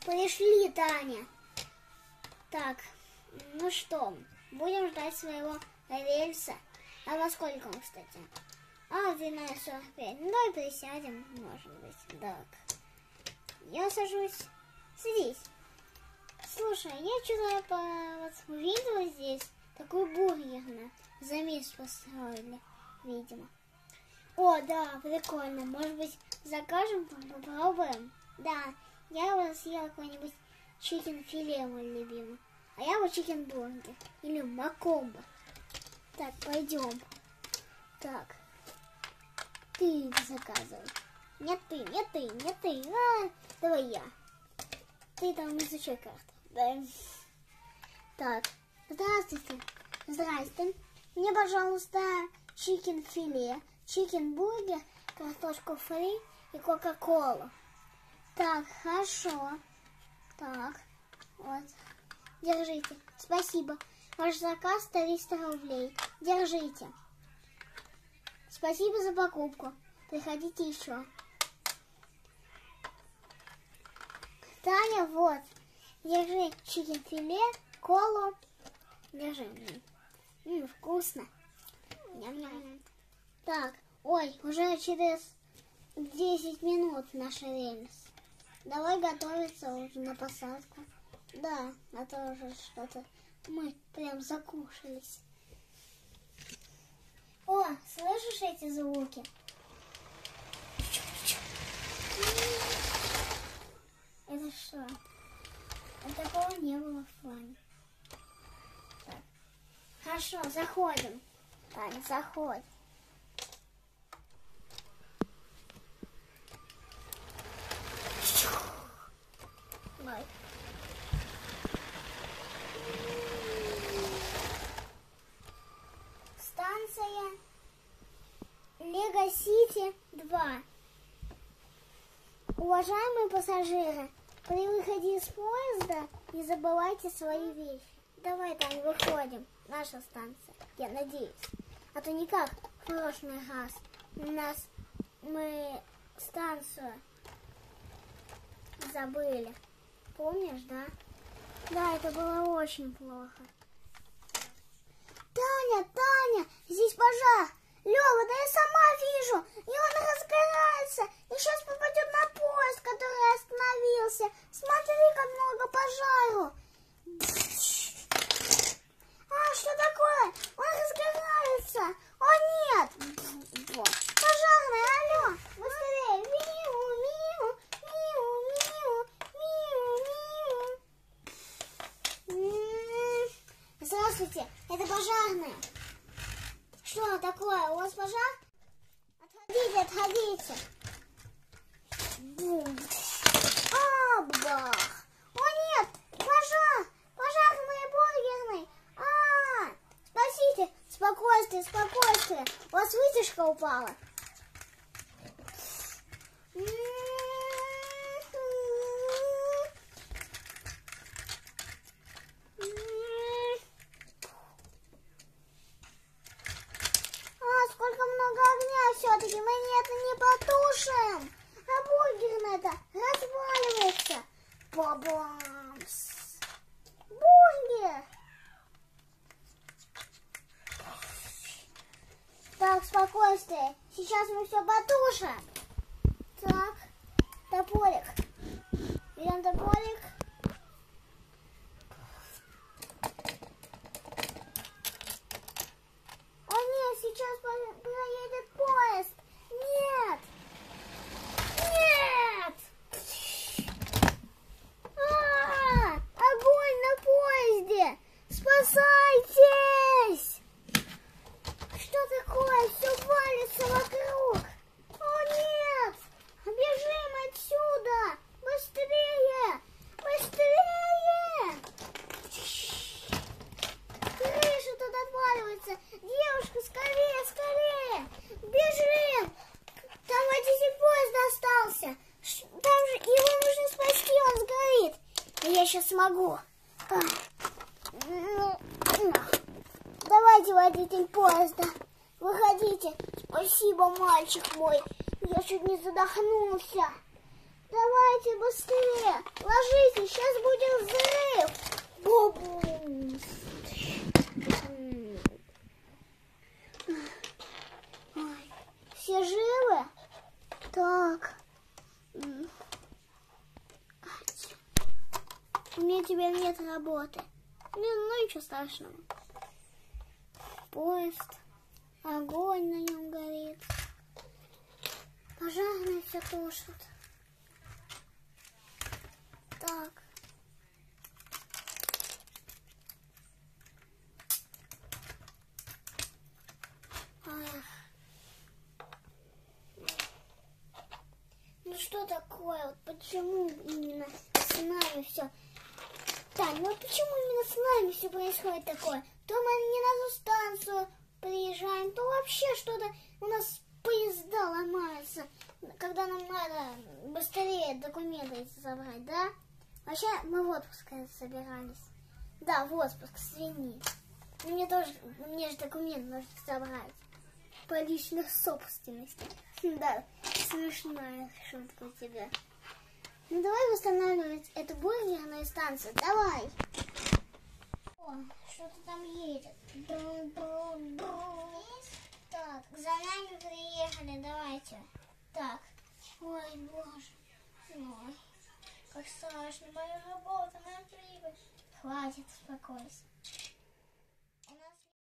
Пришли, Таня. Так, ну что, будем ждать своего рельса. А во сколько он, кстати? А, 12:45. Ну, давай присядем, может быть. Так. Я сажусь. Садись. Слушай, я что-то увидела здесь такой бургер. Замес построили, видимо. О, да, прикольно. Может быть, закажем, попробуем? Да, я его съела какой-нибудь чикен-филе, мой любимый. А я вот чикен-бургер или макомбо. Так, пойдем. Так, ты заказывай. Нет ты, нет ты, нет ты. Давай я. Ты там изучай карту. Да. Так, здравствуйте. Здрасте. Мне, пожалуйста, чикен-филе, чикен-бургер, картошку фри и кока-колу. Так, хорошо. Так, вот. Держите. Спасибо. Ваш заказ 300 рублей. Держите. Спасибо за покупку. Приходите еще. Таня, вот. Держи чикен-филе, колу. Держи. Вкусно. Ням-ням. Так, ой, уже через 10 минут наш рельс. Давай готовиться уже на посадку. Да, а то уже что-то мы прям закушались. О, слышишь эти звуки? Это что? Такого не было в плане. Так. Хорошо, заходим. Таня, заходь. Ой. Станция Лего-Сити 2. Уважаемые пассажиры, при выходе из поезда не забывайте свои вещи. Давай, Тань, выходим. Наша станция, я надеюсь. А то никак в прошлый раз мы станцию забыли. Помнишь, да? Да, это было очень плохо. Таня, Таня, здесь пожар. Лёва, да я сама вижу. И он разгорается. И сейчас попадет на поезд, который остановился. Смотри, как много пожару. А, что такое? Он разгорается. О, нет. Пожарный, алло. Быстрее. Миу, миу, миу, миу, миу, миу. Здравствуйте, это пожарные. Что такое? У вас пожар? Отходите, отходите. Бум. Бах. О нет, пожар. Пожар в моей бургерной. Спасите. Спокойствие, спокойствие. У вас вытяжка упала. Сколько много огня все-таки. Мы это не потушим. А бургерная-то разваливается. Бабамс. Бургер. Так, спокойствие. Сейчас мы все потушим. Так, топорик. Берем топорик. О нет, сейчас проедет поезд. Нет. Нет. Огонь на поезде. Спасайтесь. Что такое? Все валится вокруг. О нет. Бежим отсюда. Быстрее. Быстрее. Крыша тут отваливается. Девушка, скорее, скорее. Бежим. Там водитель поезда остался. Там же его нужно спасти, он сгорит. Я сейчас смогу. Давайте, водитель поезда. Выходите. Спасибо, мальчик мой. Я чуть не задохнулся. Давайте быстрее. Ложитесь, сейчас будет взрыв. Бу-бум. Ой, все живы? Так. У меня теперь нет работы. Ну ничего страшного. Поезд. Огонь на нем горит. Пожарные все тушат. Так. Эх. Ну что такое? Вот почему именно с нами все? Тань, ну почему именно с нами все происходит такое? То мы не на ту станцию приезжаем, то вообще что-то у нас поезда ломаются, когда нам надо быстрее документы эти забрать, да? Вообще мы в отпуск собирались. Да, в отпуск, извини. Мне же документ нужно забрать. По личной собственности. Да, смешная шутка у тебя. Ну давай восстанавливать эту бургерную станцию. Давай. О, что-то там едет. Так, за нами приехали, давайте. Так. Ой, боже. Ой, как страшно. Моя работа, моя прибыль. Хватит, успокойся.